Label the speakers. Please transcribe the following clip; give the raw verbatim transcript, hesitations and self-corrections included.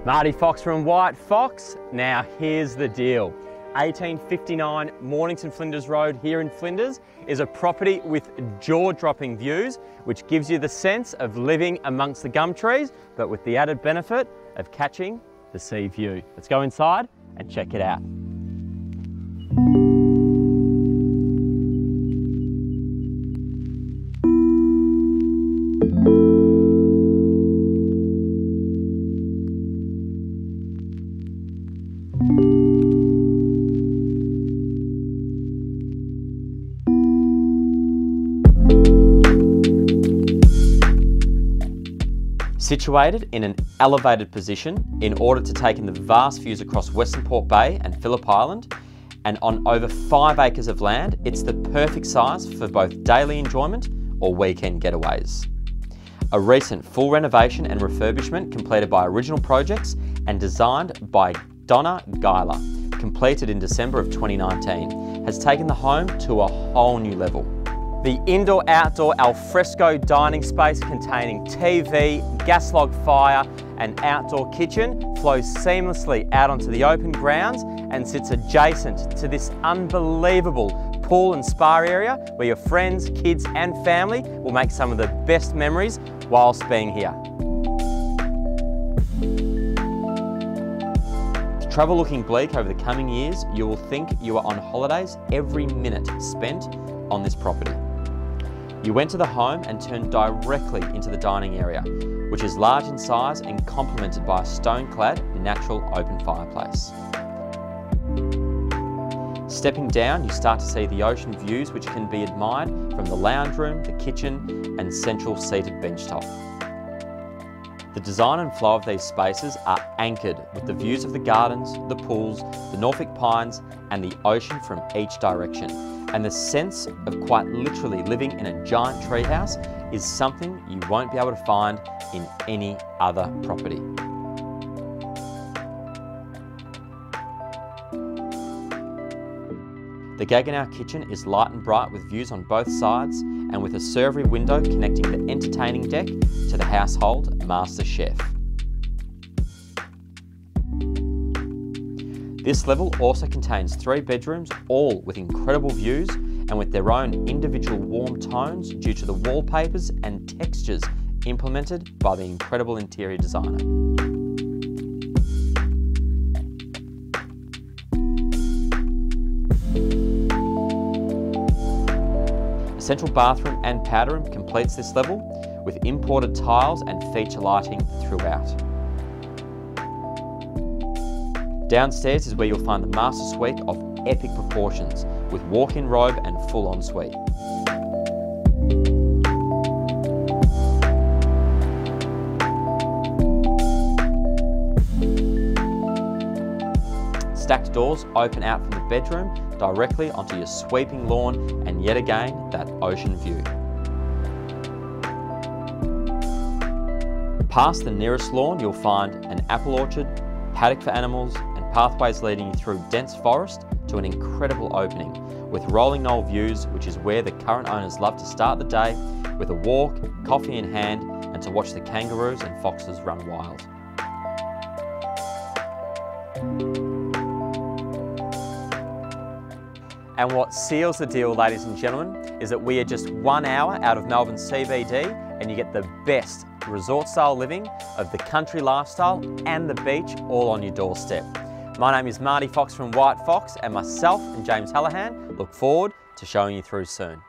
Speaker 1: Marty Fox from White Fox. Now here's the deal. eighteen fifty-nine Mornington Flinders Road here in Flinders is a property with jaw-dropping views, which gives you the sense of living amongst the gum trees, but with the added benefit of catching the sea view. Let's go inside and check it out. Situated in an elevated position in order to take in the vast views across Western Port Bay and Phillip Island, and on over five acres of land, it's the perfect size for both daily enjoyment or weekend getaways. A recent full renovation and refurbishment completed by Original Projects and designed by Donna Geiler, completed in December of twenty nineteen, has taken the home to a whole new level. The indoor-outdoor alfresco dining space containing T V, gas log fire and outdoor kitchen flows seamlessly out onto the open grounds and sits adjacent to this unbelievable pool and spa area where your friends, kids and family will make some of the best memories whilst being here. With travel looking bleak over the coming years, you will think you are on holidays every minute spent on this property. You enter the home and turn directly into the dining area, which is large in size and complemented by a stone-clad natural open fireplace. Stepping down, you start to see the ocean views which can be admired from the lounge room, the kitchen and central seated bench top. The design and flow of these spaces are anchored with the views of the gardens, the pools, the Norfolk Pines and the ocean from each direction. And the sense of quite literally living in a giant treehouse is something you won't be able to find in any other property. The Gaggenau kitchen is light and bright with views on both sides and with a servery window connecting the entertaining deck to the household master chef. This level also contains three bedrooms, all with incredible views and with their own individual warm tones due to the wallpapers and textures implemented by the incredible interior designer. A central bathroom and powder room completes this level with imported tiles and feature lighting throughout. Downstairs is where you'll find the master suite of epic proportions with walk-in robe and full ensuite. Stacked doors open out from the bedroom directly onto your sweeping lawn and yet again that ocean view. Past the nearest lawn you'll find an apple orchard, paddock for animals and pathways leading you through dense forest to an incredible opening with rolling knoll views, which is where the current owners love to start the day with a walk, coffee in hand and to watch the kangaroos and foxes run wild. And what seals the deal, ladies and gentlemen, is that we are just one hour out of Melbourne C B D and you get the best resort style living of the country lifestyle and the beach all on your doorstep. My name is Marty Fox from White Fox and myself and James Hallahan look forward to showing you through soon.